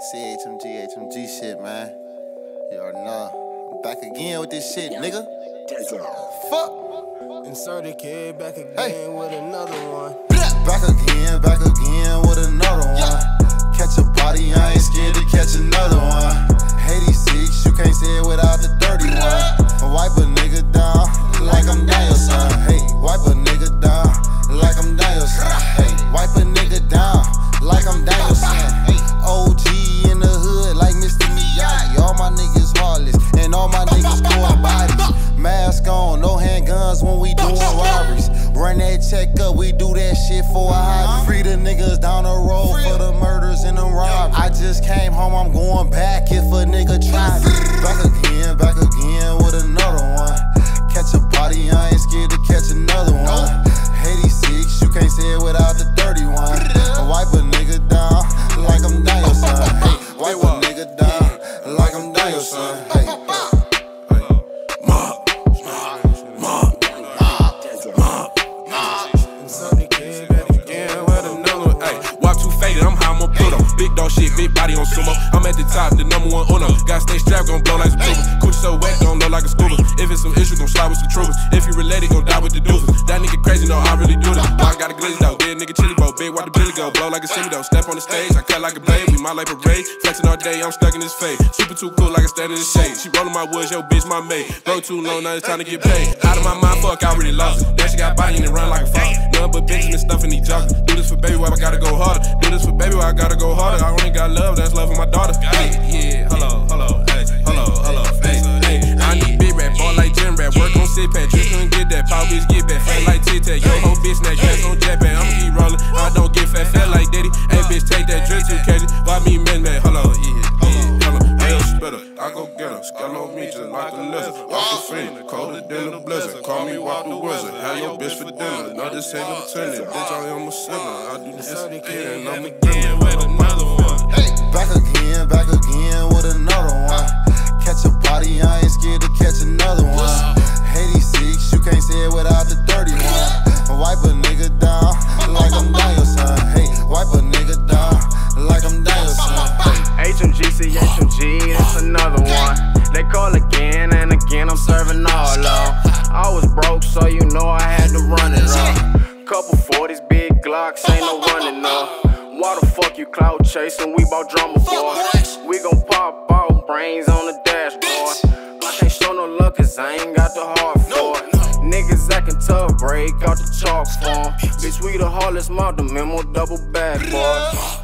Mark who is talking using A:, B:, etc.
A: HMG shit, man. You already know. I'm back again with this shit, nigga. Fuck.
B: Inserted kid back again with another one.
A: Back again with another one. Catch a body, I ain't scared to catch another one. 86, you can't say it without the 31. Wipe a nigga down like I'm Daniel son. Hey, wipe a nigga down like I'm Daniel son. Hey, wipe a nigga down like I'm Daniel son. Hey, OG in the hood like Mr. Miyagi. All my niggas heartless and all my niggas core bodies. Mask on, no handguns when we doing robberies. Run that check up, we do that shit for a hobby. Free the niggas down the road for the murders and the robberies. I just came home, I'm going back if a nigga try me. Back again with another one. Catch a body, I ain't scared to catch another one. 86, you can't say it without the 31. Wipe a nigga down like I'm Daniel son. Hey, wipe a nigga down like I'm Daniel son. Hey.
C: I'm high, I'm on Pluto. Big dog shit, big body on sumo. I'm at the top, the #1 Uno. Got stay strapped, gon' blow like some troopers. Coochie so wet, gon' blow like a scuba. If it's some issue, gon' slide with some troopers. If you related, gon' die with the doofus. That nigga crazy, no, I really do this. I got a glizzy though, dead nigga chili boat. Big white the billy go, blow like a semi though. Step on the stage, I cut like a blade. We might like parade, flexing all day, I'm stuck in his face. Super too cool, like I stand in the shade. She rollin' my woods, yo bitch, my mate. Bro too low, now it's time to get paid. Out of my mind, fuck, I really lost it. Now she got body and it run like a fuck. None but bitches and stuff in these jokers. Do this for baby, why I gotta go harder. Do this for baby, why I gotta go harder. I only got love, that's love for my daughter. Hey, yeah, hello, hey, hello, hey, I need big rap, ball like gym rap, work on sit pad, just couldn't get that, power bitch get back, fat like Tic Tac, yo ho bitch snatch gas on jetpack, I'ma keep rolling, I don't get fat like Diddy, hey bitch take that drink too crazy, why me man, hello, hey, spitter, I go get her, scale on me just like a lizard, walk the fiend, colder than a blizzard, call me Walk the Wizard, have your bitch for dinner, no this ain't no tenant, bitch I am a sinner, I do this again, I'm again with another one.
A: Back again with another one. Catch a body, I ain't scared to catch another one. 86, you can't say it without the 31. Wipe a nigga down like I'm Daniel son. Hey, wipe a nigga down like I'm Daniel son. Hey.
D: HMG, it's another one. They call again and again, I'm serving all low. I was broke, so you know I had to run it up. Couple 40s, big Glocks, ain't no running up. Why the fuck you cloud chasing? We bout drama, boy. We gon' pop out brains on the dashboard. I can't show no love cause I ain't got the heart for it. Niggas acting tough, break out the chalk form. Bitch, we the hardest model, memo double bag, boy.